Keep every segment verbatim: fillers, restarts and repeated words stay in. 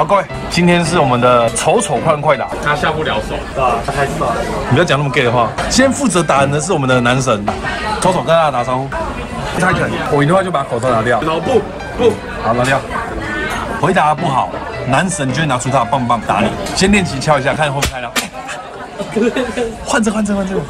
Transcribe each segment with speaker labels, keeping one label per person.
Speaker 1: 好，各位，今天是我们的丑丑快问快答，
Speaker 2: 他下不了手，
Speaker 3: 啊，他太帅了。
Speaker 1: 你不要讲那么 gay 的话。今天负责打人的是我们的男神，丑丑跟大家打招呼。开拳，我赢的话就把口罩拿掉。
Speaker 2: 老不不，
Speaker 1: 好，拿掉。回答不好，男神就会拿出他的棒棒打你。先练习敲一下，看会不会开了。换这换这换这。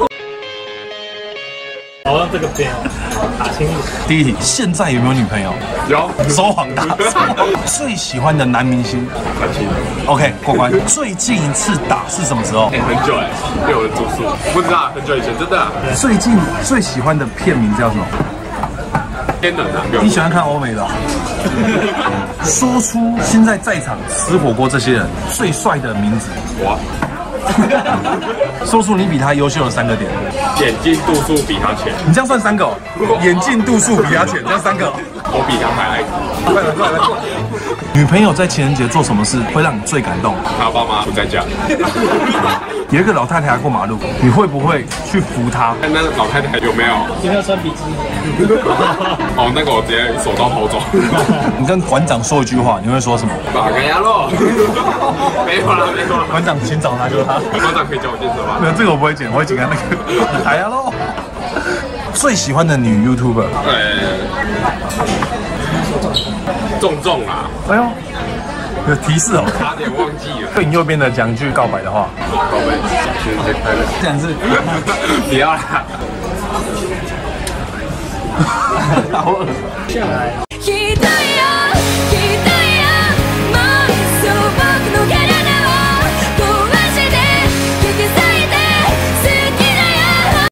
Speaker 3: 好像这个边哦，打清楚。
Speaker 1: 第一题，现在有没有女朋友？
Speaker 2: 有
Speaker 1: 说谎答。最喜欢的男明星？
Speaker 2: 很清楚。
Speaker 1: OK， 过关。最近一次打是什么时候？
Speaker 2: 哎，很久哎，被我的住宿，不知道很久以前，真的。
Speaker 1: 最近最喜欢的片名叫什么？
Speaker 2: 天冷啊！
Speaker 1: 你喜欢看欧美的、哦？说出现在在场吃火锅这些人最帅的名字。
Speaker 2: 我。
Speaker 1: 说出你比他优秀的三个点。
Speaker 2: 眼镜度数比他浅，
Speaker 1: 你这样算三个、哦？眼镜度数比他浅，这样三个、哦。
Speaker 2: 我比他还矮。
Speaker 1: 快来快来快来！女朋友在情人节做什么事会让你最感动？
Speaker 2: 他爸妈不在家。
Speaker 1: 有一个老太太要过马路，你会不会去扶她？
Speaker 2: 那那老太太有没有？
Speaker 3: 有没有穿比基尼？
Speaker 2: 哦，那个我直接手刀跑走。
Speaker 1: 你跟馆长说一句话，你会说什么？
Speaker 2: 打个鸭肉。没有啦，没有啦。
Speaker 1: 馆长，请找他，就是他。
Speaker 2: 馆长可以教我健身吗？
Speaker 1: 没有，这个我不会剪，我会剪他那个。哎呀喽！最喜欢的女 YouTuber？
Speaker 2: 呃，重重啊！
Speaker 1: 哎呦，有提示哦。
Speaker 2: 差点忘记了。
Speaker 1: 对你右边的讲一句告白的话。
Speaker 2: 宝贝，情人节快乐。
Speaker 1: 这样是。
Speaker 2: 不要啦。
Speaker 1: 好恶。
Speaker 3: 下来。